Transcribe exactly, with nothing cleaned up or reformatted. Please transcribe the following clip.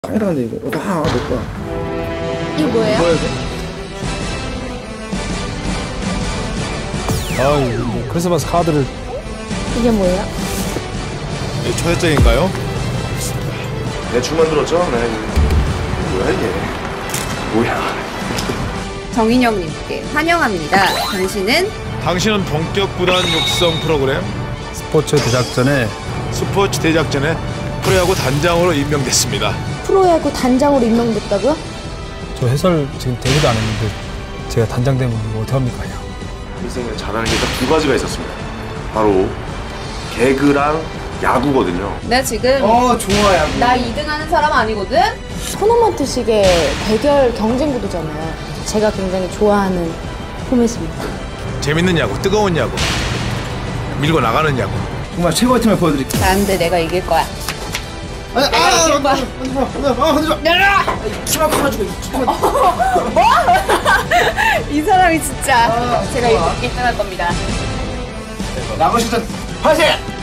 짱이라는데 이거. 어, 아, 내 거야. 이거 뭐예요? 뭐야 이거? 아유, 뭐 크리스마스 카드를. 이게 뭐예요? 이게 초회장인가요? 대충 만들었죠? 네. 뭐야 이게? 뭐야? 정인영님께 환영합니다. 당신은 당신은 본격 구단 육성 프로그램 스포츠 대작전에 스포츠 대작전에 프로야구 단장으로 임명됐습니다. 프로야구 단장으로 임명됐다고요? 저 해설 지금 데뷔도 안 했는데 제가 단장 되면 이거 어떡합니까? 인생에 잘하는 게 딱 두 가지가 있었습니다. 바로 개그랑 야구거든요. 나 지금 어 좋아 야구. 나 이 등 하는 사람 아니거든? 토너먼트식의 대결 경쟁 구도잖아요. 제가 굉장히 좋아하는 포맷입니다. 재밌는 야구, 뜨거운 야구, 밀고 나가는 야구. 정말 최고의 팀을 보여드릴게요. 안돼 내가 이길 거야. 아니, 내가 아, 이길 거야. 하지 마, 하지 마, 아, 하지 마. 내려라! 키가 커가지고 키가. 뭐? 이 사람이 진짜 아, 제가 좋아. 일 등 할 겁니다. 야구 시즌 파이팅!